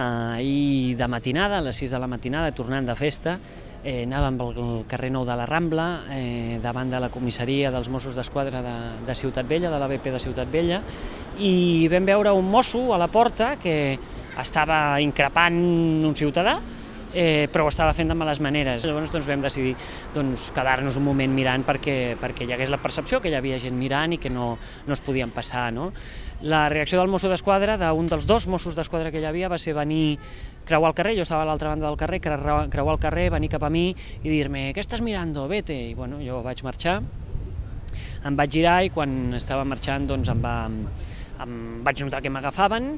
Ahir de matinada, a les 6 de la matinada, tornant de festa, anàvem al carrer Nou de la Rambla, davant de la comissaria dels Mossos d'Esquadra de Ciutat Vella, de l'ABP de Ciutat Vella, i vam veure un mosso a la porta que estava increpant un ciutadà, però ho estava fent de males maneres. Llavors vam decidir quedar-nos un moment mirant perquè hi hagués la percepció que hi havia gent mirant i que no es podien passar. La reacció del mosso d'esquadra, d'un dels dos Mossos d'Esquadra que hi havia, va ser venir, creuar el carrer, jo estava a l'altra banda del carrer, creuar el carrer, venir cap a mi i dir-me «Què estàs mirando? Vete!» I bueno, jo vaig marxar, em vaig girar i quan estava marxant vaig notar que m'agafaven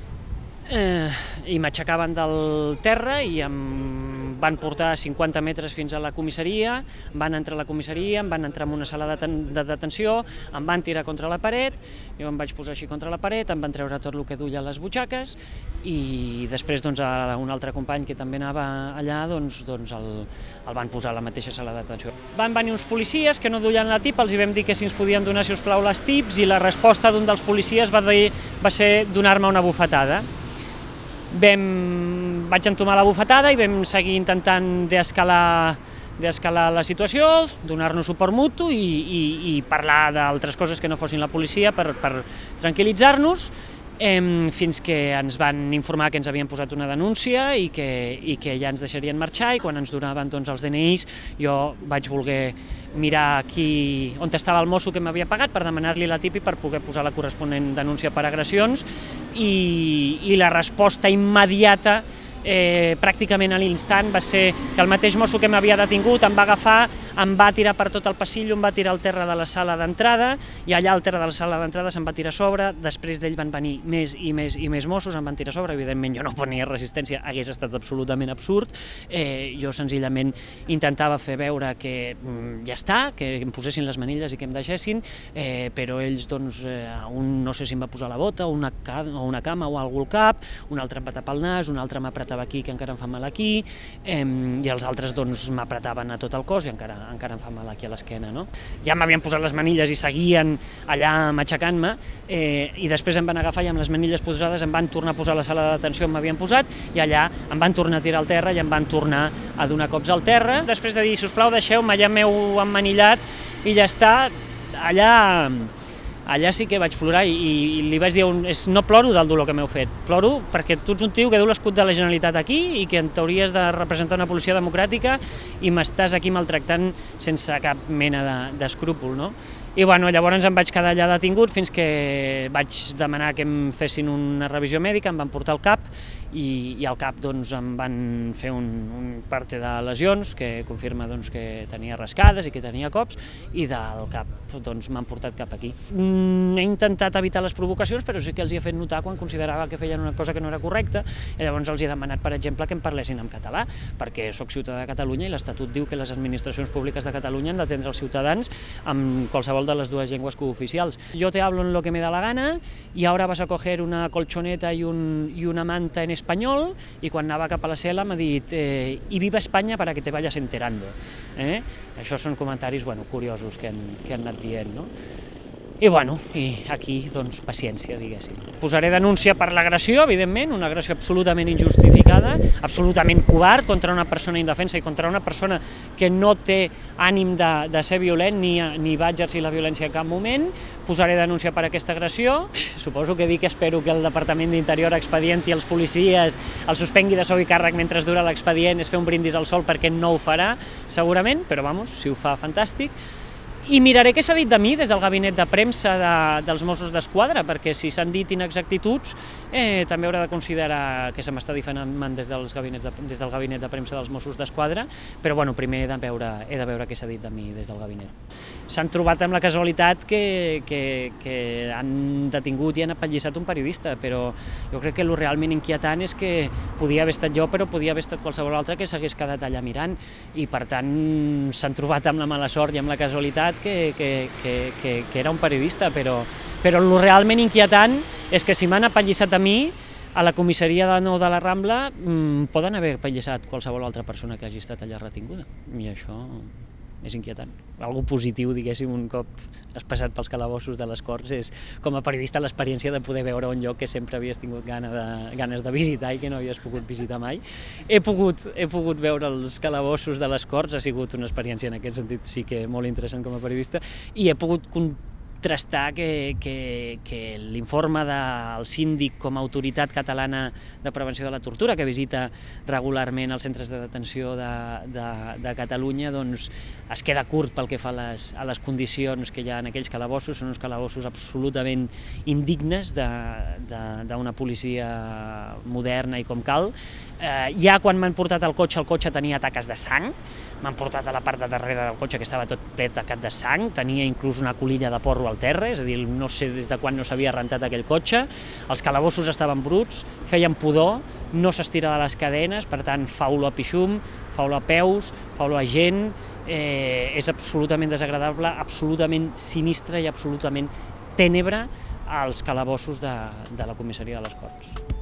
i m'aixecaven del terra i em van portar 50 metres fins a la comissaria, van entrar a la comissaria, em van entrar en una sala de detenció, em van tirar contra la paret, jo em vaig posar així contra la paret, em van treure tot el que duia a les butxaques i després a un altre company que també anava allà el van posar a la mateixa sala de detenció. Van venir uns policies que no duien la tip, els hi vam dir que si ens podien donar, si us plau, les tips i la resposta d'un dels policies va ser donar-me una bufetada. Vaig entomar la bufetada i vam seguir intentant deescalar la situació, donar-nos suport mutu i parlar d'altres coses que no fossin la policia per tranquil·litzar-nos, fins que ens van informar que ens havien posat una denúncia i que ja ens deixarien marxar, i quan ens donaven els DNIs jo vaig voler mirar on estava el mosso que m'havia pagat per demanar-li la tipi per poder posar la corresponent denúncia per agressions, i la resposta immediata pràcticament a l'instant va ser que el mateix mosso que m'havia detingut em va agafar, em va tirar per tot el passillo, em va tirar al terra de la sala d'entrada i allà al terra de la sala d'entrada se'm va tirar a sobre. Després d'ell van venir més i més Mossos, em van tirar a sobre, evidentment jo no ponia resistència, hagués estat absolutament absurd. Jo senzillament intentava fer veure que ja està, que em posessin les manilles i que em deixessin, però ells un no sé si em va posar la bota o una cama o algú al cap, un altre em va tapar el nas, un altre m'apretava aquí, que encara em fa mal aquí, i els altres m'apretaven a tot el cos i encara em fa mal aquí a l'esquena. Ja m'havien posat les manilles i seguien allà matxacant-me, i després em van agafar i amb les manilles posades em van tornar a posar a la sala de detenció on m'havien posat i allà em van tornar a tirar al terra i em van tornar a donar cops al terra. Després de dir, sisplau, deixeu-me, ja m'heu emmanillat i ja està, allà sí que vaig plorar i li vaig dir, no ploro del dolor que m'heu fet, ploro perquè tu ets un tio que du l'escut de la Generalitat aquí i que t'hauries de representar una policia democràtica i m'estàs aquí maltractant sense cap mena d'escrúpol. I llavors em vaig quedar allà detingut fins que vaig demanar que em fessin una revisió mèdica, em van portar al CAP i al CAP em van fer un parte de lesions que confirma que tenia rascades i que tenia cops, i del CAP m'han portat cap aquí. He intentat evitar les provocacions, però sí que els hi he fet notar quan considerava que feien una cosa que no era correcta, i llavors els he demanat, per exemple, que em parlessin en català, perquè soc ciutadà de Catalunya i l'Estatut diu que les administracions públiques de Catalunya han d'atendre els ciutadans amb qualsevol de les dues llengües cooficials. Yo te hablo en lo que me da la gana y ahora vas a coger una colchoneta y una manta en español, i quan anava cap a la cel·la m'ha dit y viva España para que te vayas enterando. Això són comentaris curiosos que han anat dient. I aquí, paciència, diguéssim. Posaré denúncia per l'agressió, evidentment, una agressió absolutament injustificada, absolutament covard contra una persona indefensa i contra una persona que no té ànim de ser violent ni va exercir la violència en cap moment. Posaré denúncia per aquesta agressió. Suposo que espero que el Departament d'Interior expedienti els policies, el suspengui de sou i càrrec mentre dura l'expedient, és fer un brindis al sol, perquè no ho farà, segurament, però si ho fa, fantàstic. I miraré què s'ha dit de mi des del gabinet de premsa dels Mossos d'Esquadra, perquè si s'han dit inexactituds també haurà de considerar que se m'està difamant des del gabinet de premsa dels Mossos d'Esquadra, però primer he de veure què s'ha dit de mi des del gabinet. S'han trobat amb la casualitat que han detingut i han apallissat un periodista, però jo crec que el realment inquietant és que podia haver estat jo, però podia haver estat qualsevol altre que s'hagués quedat allà mirant, i per tant s'han trobat amb la mala sort i amb la casualitat que era un periodista, però el realment inquietant és que si m'han apallissat a mi, a la comissaria de Nou de la Rambla poden haver apallissat qualsevol altra persona que hagi estat allà retinguda, i això és inquietant. Algo positiu, diguéssim, un cop has passat pels calabossos de les Corts, és com a periodista l'experiència de poder veure un lloc que sempre havies tingut ganes de visitar i que no havies pogut visitar mai. He pogut veure els calabossos de les Corts, ha sigut una experiència en aquest sentit sí que molt interessant com a periodista, i he pogut contrastar que l'informe del síndic com a autoritat catalana de prevenció de la tortura, que visita regularment els centres de detenció de Catalunya, doncs es queda curt pel que fa a les condicions que hi ha en aquells calabossos. Són uns calabossos absolutament indignes d'una policia moderna i com cal. Ja quan m'han portat el cotxe tenia taques de sang, m'han portat a la part de darrere del cotxe que estava tot ple tacat de sang, tenia inclús una colilla de porro al terra, és a dir, no sé des de quan no s'havia rentat aquell cotxe, els calabossos estaven bruts, feien pudor, no s'estira de les cadenes, per tant fa olor a pixum, fa olor a peus, fa olor a gent, és absolutament desagradable, absolutament sinistre i absolutament tènebre als calabossos de la comissaria de les Corts.